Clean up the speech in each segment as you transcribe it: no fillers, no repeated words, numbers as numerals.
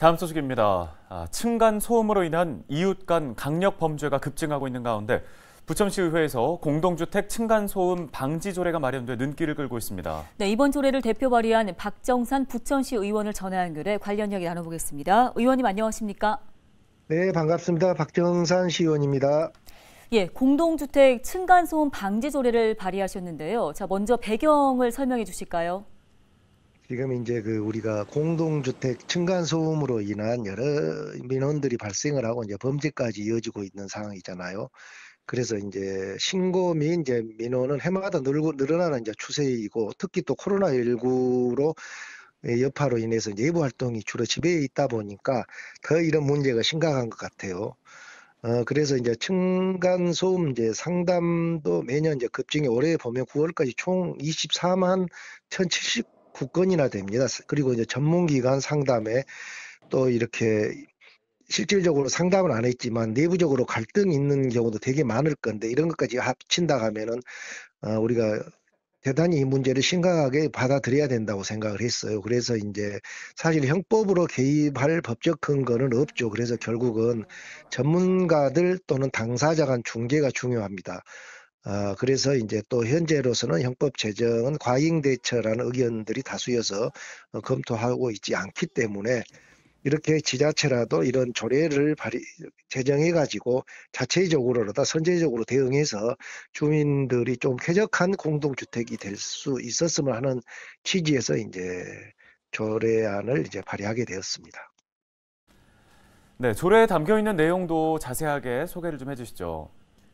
다음 소식입니다. 층간 소음으로 인한 이웃 간 강력 범죄가 급증하고 있는 가운데 부천시의회에서 공동주택 층간 소음 방지 조례가 마련돼 눈길을 끌고 있습니다. 네, 이번 조례를 대표 발의한 박정산 부천시 의원을 전화 연결해 관련 이야기 나눠보겠습니다. 의원님 안녕하십니까? 네, 반갑습니다. 박정산 시의원입니다. 예, 공동주택 층간 소음 방지 조례를 발의하셨는데요. 자, 먼저 배경을 설명해 주실까요? 지금 이제 우리가 공동주택 층간소음으로 인한 여러 민원들이 발생을 하고 이제 범죄까지 이어지고 있는 상황이잖아요. 그래서 이제 신고 및 이제 민원은 해마다 늘어나는 이제 추세이고, 특히 또 코로나19로 여파로 인해서 이제 외부 활동이 주로 집에 있다 보니까 더 이런 문제가 심각한 것 같아요. 그래서 이제 층간소음 이제 상담도 매년 이제 급증해 올해 보면 9월까지 총 24만 1,079건이나 됩니다. 그리고 이제 전문기관 상담에 또 이렇게 실질적으로 상담은 안 했지만 내부적으로 갈등이 있는 경우도 되게 많을 건데, 이런 것까지 합친다 하면은 우리가 대단히 이 문제를 심각하게 받아들여야 된다고 생각을 했어요. 그래서 이제 사실 형법으로 개입할 법적 근거는 없죠. 그래서 결국은 전문가들 또는 당사자 간 중재가 중요합니다. 그래서 이제 또 현재로서는 형법 제정은 과잉 대처라는 의견들이 다수여서 검토하고 있지 않기 때문에, 이렇게 지자체라도 이런 조례를 제정해가지고 자체적으로라도 선제적으로 대응해서 주민들이 좀 쾌적한 공동주택이 될 수 있었으면 하는 취지에서 이제 조례안을 이제 발의하게 되었습니다. 네, 조례에 담겨 있는 내용도 자세하게 소개를 좀 해주시죠.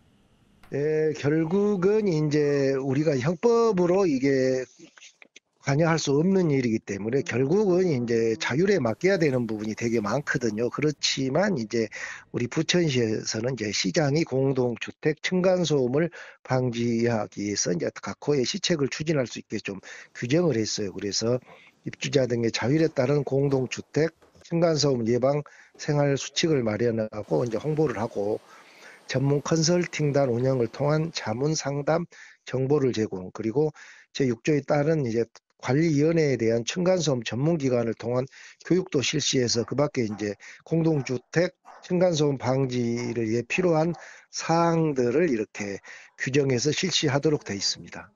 네, 결국은 이제 우리가 형법으로 이게 관여할 수 없는 일이기 때문에 결국은 이제 자율에 맡겨야 되는 부분이 되게 많거든요. 그렇지만 이제 우리 부천시에서는 이제 시장이 공동주택 층간소음을 방지하기 위해서 이제 각 호의 시책을 추진할 수 있게 좀 규정을 했어요. 그래서 입주자 등의 자율에 따른 공동주택 층간소음 예방 생활 수칙을 마련하고 이제 홍보를 하고, 전문 컨설팅단 운영을 통한 자문 상담 정보를 제공, 그리고 제6조에 따른 이제 관리위원회에 대한 층간소음 전문기관을 통한 교육도 실시해서 그 밖에 이제 공동주택 층간소음 방지를 위해 필요한 사항들을 이렇게 규정해서 실시하도록 되어 있습니다.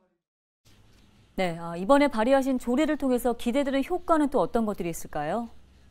네, 이번에 발의하신 조례를 통해서 기대되는 효과는 또 어떤 것들이 있을까요?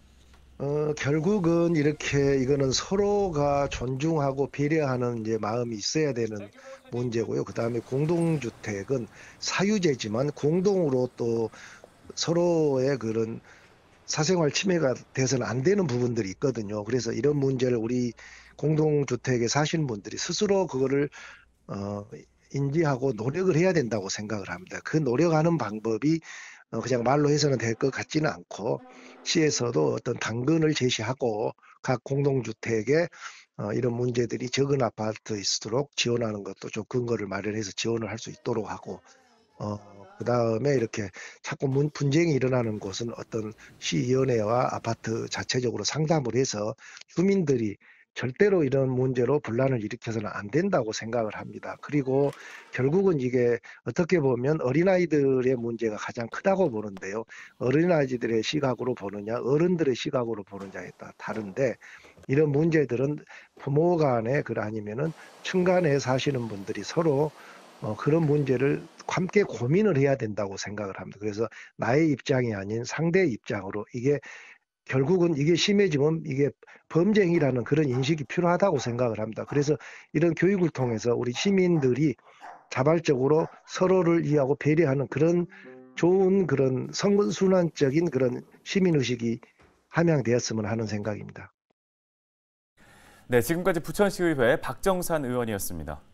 결국은 이렇게 이거는 서로가 존중하고 배려하는 이제 마음이 있어야 되는 문제고요. 그다음에 공동주택은 사유재지만 공동으로 또 서로의 그런 사생활 침해가 돼서는 안 되는 부분들이 있거든요. 그래서 이런 문제를 우리 공동주택에 사시는 분들이 스스로 그거를 어, 인지하고 노력을 해야 된다고 생각을 합니다. 그 노력하는 방법이 그냥 말로 해서는 될 것 같지는 않고, 시에서도 어떤 당근을 제시하고 각 공동주택에 이런 문제들이 적은 아파트일수록 지원하는 것도 좀 근거를 마련해서 지원을 할 수 있도록 하고, 그다음에 이렇게 자꾸 분쟁이 일어나는 곳은 어떤 시위원회와 아파트 자체적으로 상담을 해서 주민들이 절대로 이런 문제로 분란을 일으켜서는 안 된다고 생각을 합니다. 그리고 결국은 이게 어떻게 보면 어린아이들의 문제가 가장 크다고 보는데요. 어린아이들의 시각으로 보느냐, 어른들의 시각으로 보느냐에 따라 다른데, 이런 문제들은 부모 간에 아니면은 층간에 사시는 분들이 서로 그런 문제를 함께 고민을 해야 된다고 생각을 합니다. 그래서 나의 입장이 아닌 상대의 입장으로, 이게 결국은 이게 심해지면 이게 범죄행위라는 그런 인식이 필요하다고 생각을 합니다. 그래서 이런 교육을 통해서 우리 시민들이 자발적으로 서로를 이해하고 배려하는 그런 좋은 그런 선순환적인 그런 시민의식이 함양되었으면 하는 생각입니다. 네, 지금까지 부천시의회 박정산 의원이었습니다.